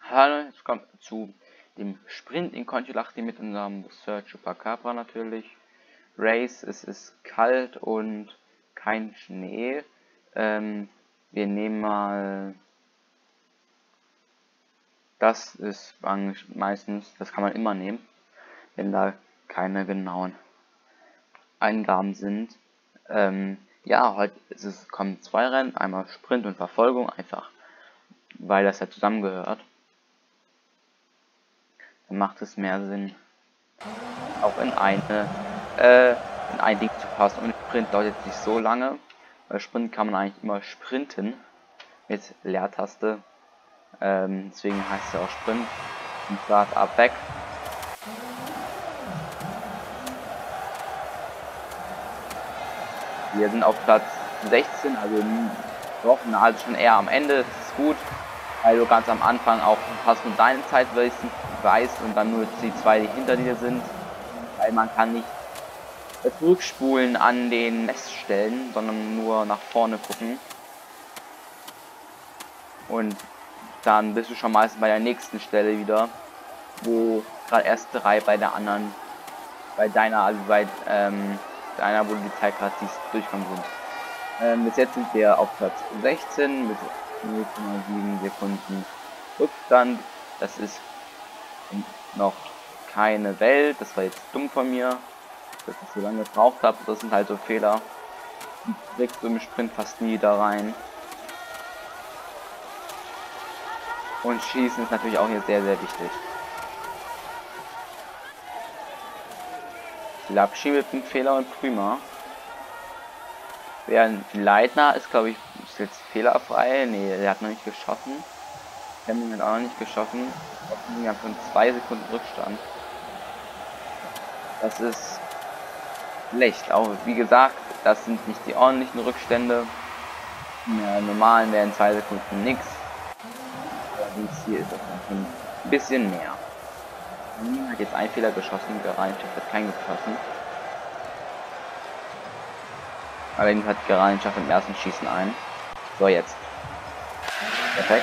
Hallo, jetzt kommt zu dem Sprint in Kontiolahti mit unserem Search Chupacabra natürlich. Race, es ist kalt und kein Schnee. Wir nehmen mal, das ist meistens, das kann man immer nehmen, wenn da keine genauen Eingaben sind. Ja, heute kommen zwei Rennen, einmal Sprint und Verfolgung, einfach weil das ja zusammengehört. Dann macht es mehr Sinn, auch in ein Ding zu passen. Und Sprint dauert jetzt nicht so lange. Bei Sprint kann man eigentlich immer sprinten mit Leertaste. Deswegen heißt es ja auch Sprint. Und Start ab weg. Wir sind auf Platz 16, also doch also schon eher am Ende. Das ist gut, weil du ganz am Anfang auch fast nur deine Zeit weißt und dann nur die zwei, die hinter dir sind. Weil man kann nicht zurückspulen an den Messstellen, sondern nur nach vorne gucken. Und dann bist du schon meistens bei der nächsten Stelle wieder, wo gerade erst drei bei der anderen, bei deiner, also bei deiner, wo du die Zeit gerade siehst, durchkommen sind. Bis jetzt sind wir auf Platz 16 mit 0,7 Sekunden Rückstand. Das ist noch keine Welt, das war jetzt dumm von mir, dass ich so lange gebraucht habe. Das sind halt so Fehler, die kriegst du im Sprint fast nie da rein. Und Schießen ist natürlich auch hier sehr, sehr wichtig. Lapschi mit einem Fehler und prima. Während Leitner ist, glaube ich, ist jetzt fehlerfrei. Ne, der hat noch nicht geschossen. Hemming hat auch noch nicht geschossen. Wir haben schon 2 Sekunden Rückstand. Das ist schlecht. Auch wie gesagt, das sind nicht die ordentlichen Rückstände. In der normalen wären 2 Sekunden nichts. Allerdings hier ist das schon ein bisschen mehr. Hemming hat jetzt einen Fehler geschossen, Gereinenschaft hat keinen geschossen. Allerdings hat Gereinenschaft im ersten Schießen ein. So, jetzt. Perfekt.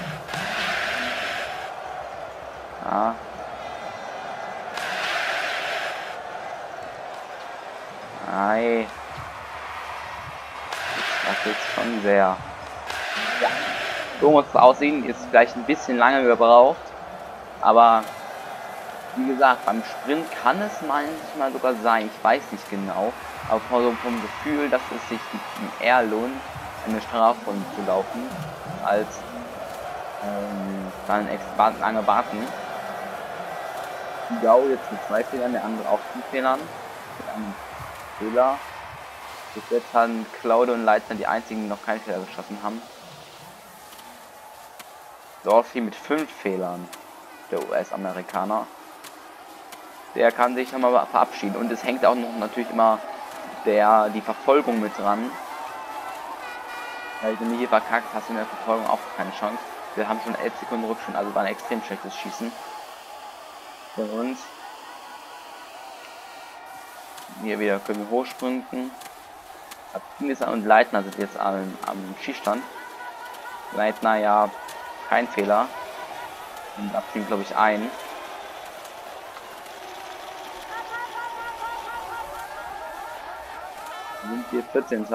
Ja. Nein. Das ist schon sehr. Ja. So muss es aussehen. Ist vielleicht ein bisschen lange gebraucht. Aber wie gesagt, beim Sprint kann es manchmal sogar sein. Ich weiß nicht genau. Aber vom Gefühl, dass es sich eher lohnt, eine Strafrunde zu laufen, als dann extra lange warten. Gau jetzt mit 2 Fehlern, der andere auch 5 Fehlern. Mit einem Fehler. Bis jetzt haben Claude und Leitner die einzigen, die noch keinen Fehler geschossen haben. Dorfi mit 5 Fehlern, der US-Amerikaner. Der kann sich nochmal verabschieden. Und es hängt auch noch natürlich immer die Verfolgung mit dran. Weil du hier verkackt hast, in der Verfolgung auch keine Chance. Wir haben schon 11 Sekunden Rückstand, also war ein extrem schlechtes Schießen von uns. Hier wieder können wir hochsprinten. Abkniser und Leitner sind jetzt am Schießstand. Leitner ja kein Fehler. Und abziehen glaube ich ein. Sind wir 14.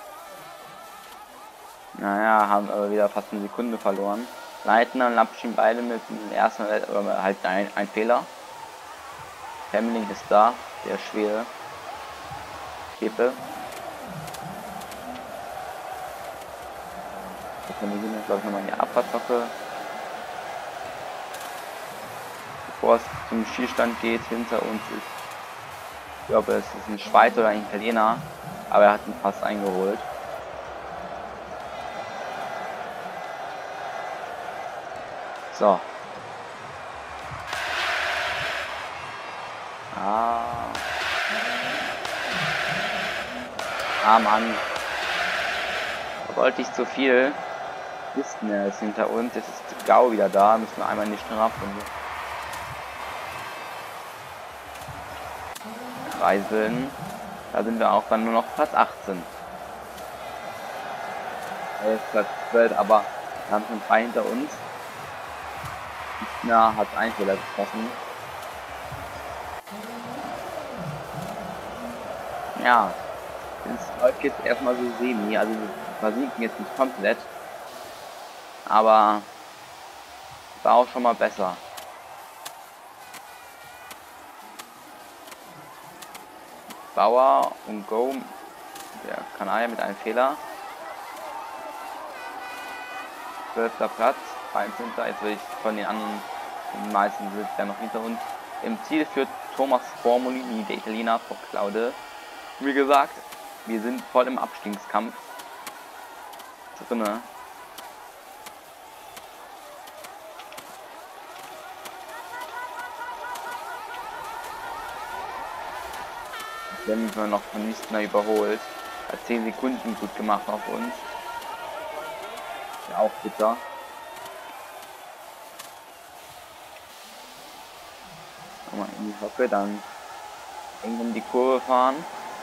Naja, haben aber wieder fast eine Sekunde verloren. Leitner und Lapschin beide mit dem ersten oder halt ein Fehler. Hemming ist da, der Schwede. Kepe. Wir sehen jetzt glaube ich nochmal die Abfahrtzocke. Bevor es zum Schießstand geht, hinter uns ist, ich glaube es ist ein Schweizer oder ein Italiener, aber er hat ihn fast eingeholt. So. Ah Mann. Da wollte ich zu viel. Istner ist hinter uns. Jetzt ist Gau wieder da. Müssen wir einmal in die Strafrunde kreiseln. Da sind wir auch dann nur noch Platz 18. Platz 12, aber wir haben schon 3 hinter uns. Ja, hat einen Fehler getroffen. Ja, es läuft jetzt erstmal so semi, also wir versinken jetzt nicht komplett, aber war auch schon mal besser. Bauer und Go, der Kanadier mit einem Fehler. 12. Platz, 13. Jetzt will ich von den anderen, die meisten sind ja noch hinter uns. Im Ziel führt Thomas Formolini, der Italiener, vor Claude. Wie gesagt, wir sind voll im Abstiegskampf drinne. Wenn wir noch von Nistner überholt. Hat 10 Sekunden gut gemacht auf uns. Ja, auch bitter. Nochmal in die Hocke, dann eng um die Kurve fahren.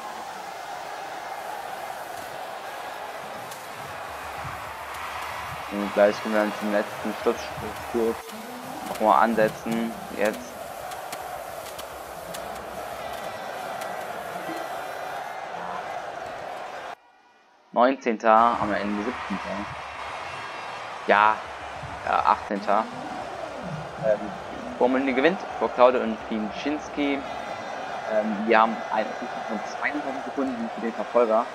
Und gleich können wir dann zum letzten Schlusskurs nochmal ansetzen. Jetzt. Neunzehnter, am Ende 17. Ja, 18. Formel gewinnt vor Claude und Klinczynski. Wir haben einen Rückstand von 22 Sekunden für den Verfolger.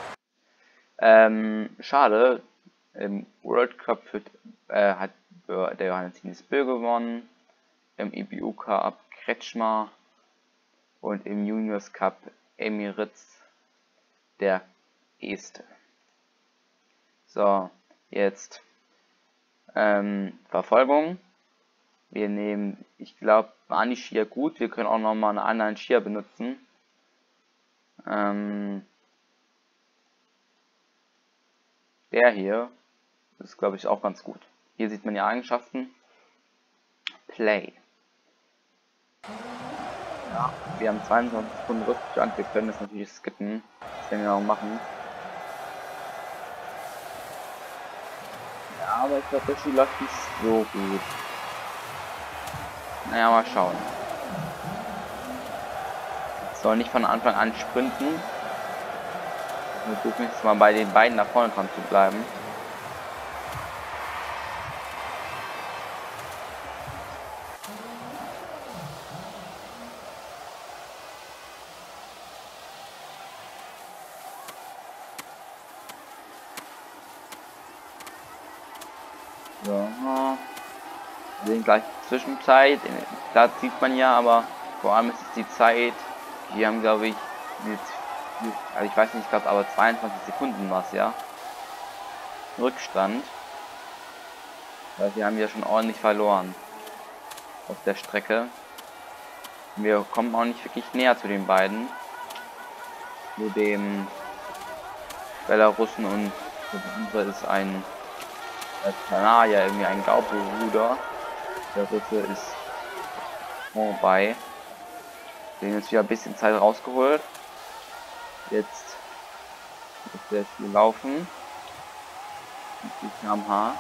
Schade. Im World Cup hat der Johannes Bö gewonnen. Im EBU Cup Kretschmer. Und im Juniors Cup Emirates der Este. So, jetzt Verfolgung. Wir nehmen, ich glaube, waren die Skier gut. Wir können auch noch mal einen anderen Skier benutzen. Der hier ist, glaube ich, auch ganz gut. Hier sieht man die Eigenschaften. Play. Ja, wir haben 22 Sekunden Rückstand. Wir können das natürlich skippen. Das werden wir auch machen. Ja, aber ich glaube, der Ski läuft nicht so gut. Naja, mal schauen. Ich soll nicht von Anfang an sprinten. Wir versuchen jetzt mal bei den beiden da vorne dran zu bleiben. So, wir sehen gleich die Zwischenzeit. Da sieht man ja, aber vor allem ist es die Zeit. Die haben, glaube ich, also ich weiß nicht, ich glaube aber 22 Sekunden war es ja. Rückstand. Weil wir haben ja schon ordentlich verloren auf der Strecke. Wir kommen auch nicht wirklich näher zu den beiden. Nur dem Belarussen und der andere ist ein Kanadier, irgendwie ein Gaubruder. Der Russe ist vorbei. Wir haben jetzt wieder ein bisschen Zeit rausgeholt. Jetzt wird der Spiel laufen. 50 km/h.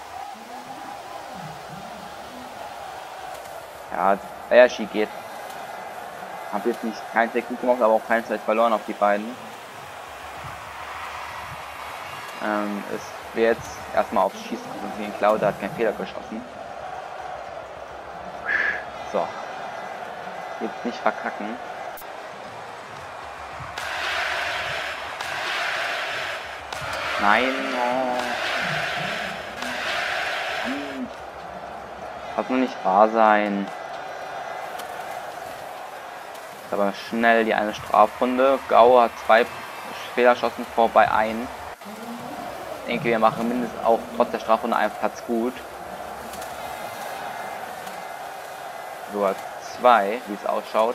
Ja, der Ski geht. Hab jetzt nicht kein Technik gemacht, aber auch keine Zeit verloren auf die beiden. Es wird jetzt erstmal aufs Schießen konzentrieren. Claude hat keinen Fehler geschossen. So. Jetzt nicht verkacken. Nein. Oh. Kann nur nicht wahr sein. Aber schnell die eine Strafrunde. Gau hat 2 Fehlerschossen vorbei ein. Ich denke, wir machen mindestens auch trotz der Strafrunde einen Platz gut. Sogar 2, wie es ausschaut.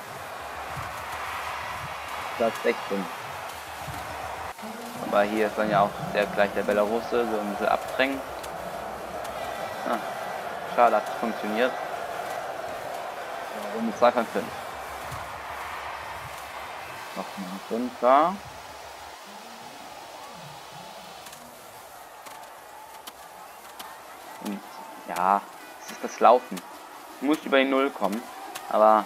Platz 16. Aber hier ist dann ja auch gleich der Belarusse, so ein bisschen abdrängen. Ah, schade, hat es funktioniert. Runde 2 von 5. Nochmal runter. Und ja, ist das Laufen. Du musst über die Null kommen, aber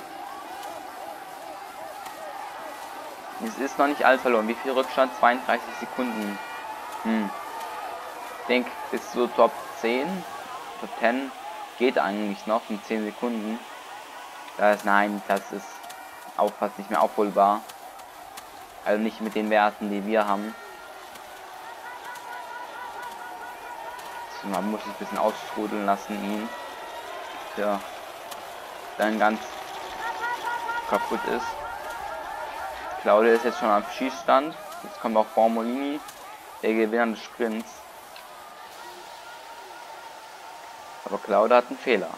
es ist noch nicht alles verloren. Wie viel Rückstand? 32 Sekunden. Ich denke, bis so Top 10, Top 10 geht eigentlich noch in 10 Sekunden. Nein, das ist auch fast nicht mehr aufholbar. Also nicht mit den Werten, die wir haben. Man muss sich ein bisschen ausstrudeln lassen, ihn. Ja, dann ganz kaputt ist. Claudia ist jetzt schon am Schießstand. Jetzt kommt auch Formolini, der Gewinner des Sprints. Aber Claudia hat einen Fehler.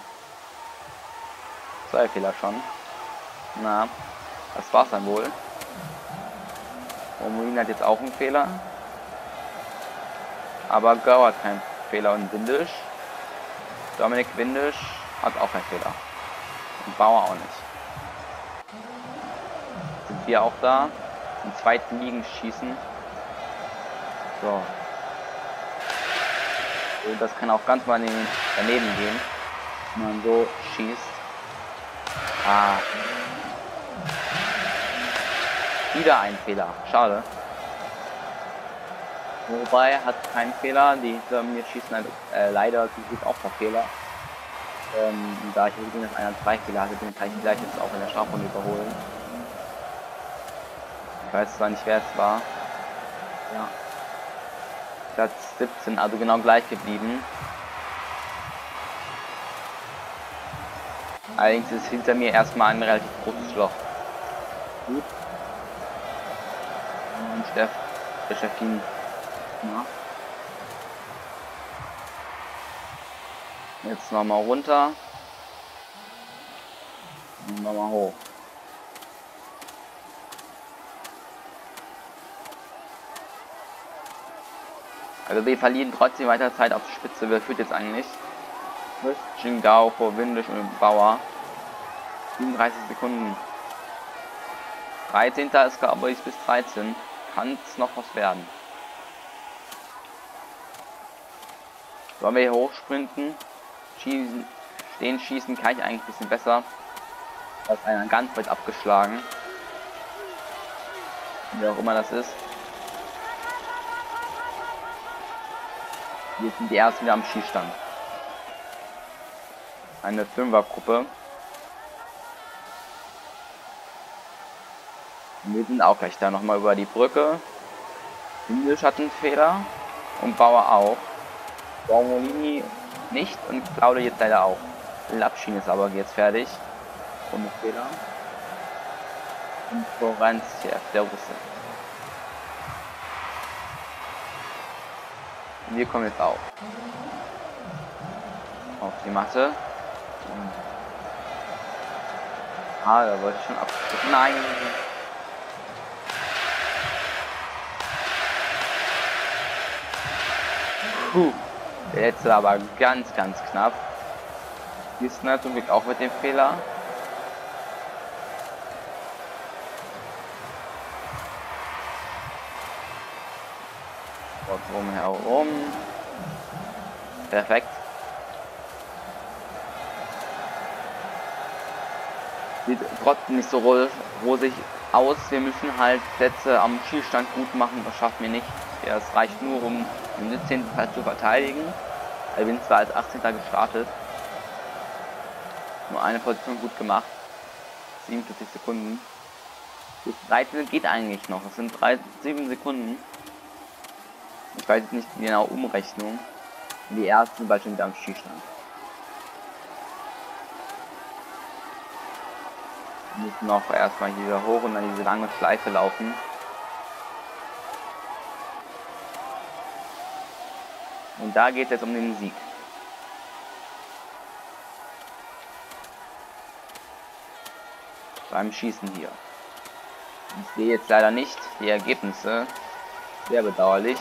2 Fehler schon. Na, das war's dann wohl. Formolini hat jetzt auch einen Fehler. Aber Gau hat keinen Fehler und Windisch. Dominik Windisch hat auch keinen Fehler. Und Bauer auch nicht. Sind wir auch da? Im zweiten Ligen schießen. So. Und das kann auch ganz mal daneben gehen, wenn man so schießt. Wieder ein Fehler. Schade. Wobei hat keinen Fehler. Die hinter mir schießen halt, leider zum Glück auch ein Fehler. Da ich gesehen, dass einer 2 Fehler hatte, den kann ich gleich jetzt auch in der Strafrunde überholen. Ich weiß zwar nicht, wer es war. Ja. Platz 17, also genau gleich geblieben. Allerdings ist hinter mir erstmal ein relativ großes Loch. Gut. Und der Chefin. Ja. Jetzt nochmal runter. Und nochmal hoch. Also wir verlieren trotzdem weiter Zeit auf die Spitze. Wer führt jetzt eigentlich? Jingao vor Windisch und Bauer. 37 Sekunden. 13. ist glaube ich bis 13. Kann es noch was werden. Sollen wir hier hochsprinten? Schießen, stehen, schießen kann ich eigentlich ein bisschen besser. Da ist einer ganz weit abgeschlagen. Wer auch immer das ist. Wir sind die ersten wieder am Schießstand. Eine 5er-Gruppe. Wir sind auch gleich da nochmal über die Brücke. Windisch hat einen Fehler. Und Bauer auch. Formolini nicht und Claudia jetzt leider auch. Lapschin ist aber jetzt fertig. Ohne Fehler. Und Florenziev, der Russe. Und wir kommen jetzt auch. Auf die Matte. Da wollte ich schon ab. Nein! Der letzte aber ganz knapp. Gistner zum Glück auch mit dem Fehler. Herum. Perfekt. Sieht trotzdem nicht so rosig aus. Wir müssen halt Plätze am Schießstand gut machen. Das schaffen wir nicht. Ja, es reicht nur, um den 17. Platz zu verteidigen. Wir sind zwar als 18. gestartet. Nur eine Position gut gemacht. 47 Sekunden. Bis 13 geht eigentlich noch. Das sind 7 Sekunden. Ich weiß jetzt nicht die genaue Umrechnung. Die ersten bald schon wieder am Schießstand. Wir müssen noch erstmal hier wieder hoch und dann diese lange Schleife laufen. Und da geht es jetzt um den Sieg. Beim Schießen hier. Ich sehe jetzt leider nicht die Ergebnisse. Sehr bedauerlich.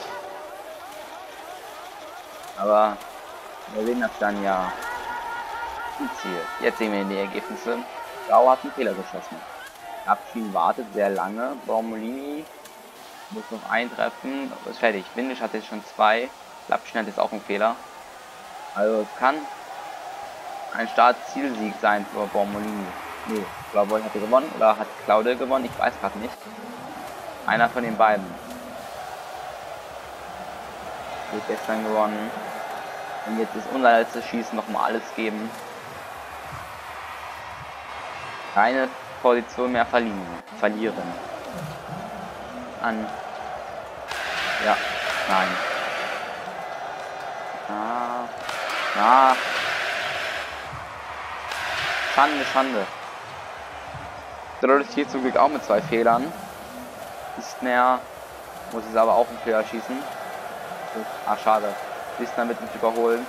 Aber wir sehen das dann ja im Ziel. Jetzt sehen wir die Ergebnisse. Grau hat einen Fehler geschossen. Lapschin wartet sehr lange. Formolini muss noch eintreffen. Ist fertig. Windisch hat jetzt schon 2. Lapschin hat jetzt auch einen Fehler. Also es kann ein Start-Zielsieg sein für Bormolini. Nee, Blauboy hatte gewonnen oder hat Claude gewonnen, ich weiß gerade nicht. Einer von den beiden. Wird gestern gewonnen. Und jetzt ist unser letztes Schießen nochmal alles geben. Keine Position mehr verlieren. An. Ja, nein. Schande, Schande. Dorothy zum Glück auch mit 2 Fehlern. Isner muss es aber auch einen Fehler schießen. Ah, schade. Isner wird mich überholen.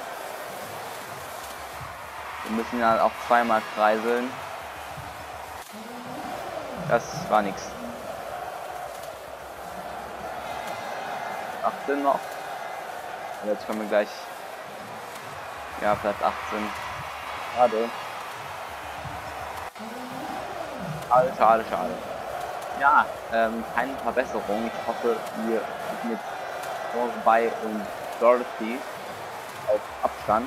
Wir müssen ihn halt auch zweimal kreiseln. Das war nix. 18 noch. Und jetzt kommen wir gleich. Ja, Platz 18. Schade. Schade, schade. Ja, keine Verbesserung. Ich hoffe, wir sind jetzt vorbei und Dorothy auf Abstand.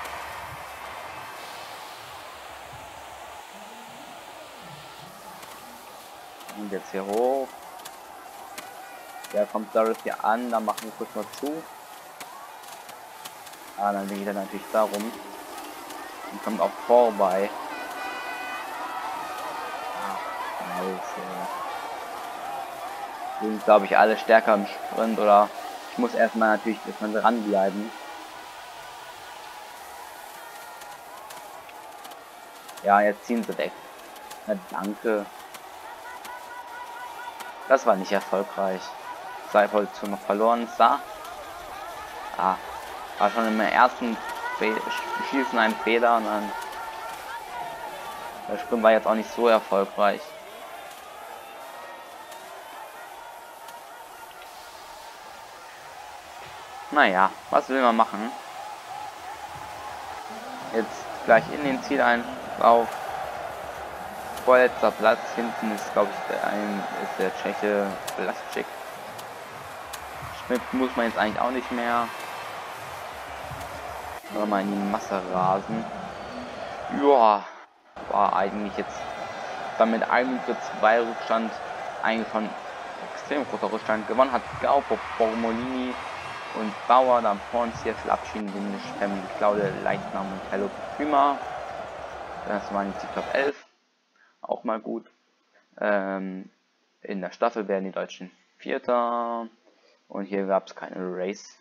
Und jetzt hier hoch. Ja, kommt Dorothy an, dann machen wir kurz mal zu. Ah, dann geht er natürlich darum. Und kommt auch vorbei. Sind, glaube ich, alle stärker im Sprint, oder ich muss erstmal natürlich dranbleiben. Ja, jetzt ziehen sie weg. Na, danke. Das war nicht erfolgreich. 2 Positionen noch verloren. Da. Ah, war schon im ersten Schießen ein Fehler und dann der Sprint war jetzt auch nicht so erfolgreich. Naja, was will man machen? Jetzt gleich in den Zieleinlauf. Vorletzter Platz, hinten ist, glaube ich, der Tscheche Blasczyk. Schmidt muss man jetzt eigentlich auch nicht mehr. Nur mal in die Masse rasen. Ja, war eigentlich jetzt damit 1 Minute 2 Rückstand, eigentlich von extrem großer Rückstand. Gewonnen hat Gaupo, Bormolini und Bauer, dann vor uns hier verabschieden den Family Claude, Leichnam und Hello Prima. Das waren jetzt die Top 11. Auch mal gut. In der Staffel werden die Deutschen Vierter. Und hier gab es keine Race.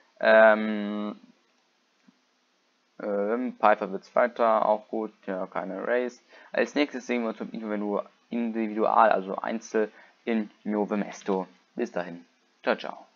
Piper wird Zweiter, auch gut, ja, keine Race. Als nächstes sehen wir uns zum Individual, also Einzel in Nuovo Mesto. Bis dahin. Ciao, ciao.